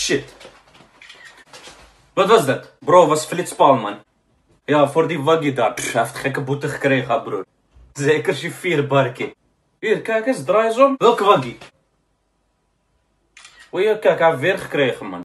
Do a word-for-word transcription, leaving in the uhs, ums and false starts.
shit. Wat was dat? Bro, was flitspaal, man. Ja, voor die waggie daar. Pff, hij heeft gekke boete gekregen, broer. Zeker je vier barkie. Hier, kijk eens, draai eens om. Welke waggie? Oei, kijk, hij heeft weer gekregen, man.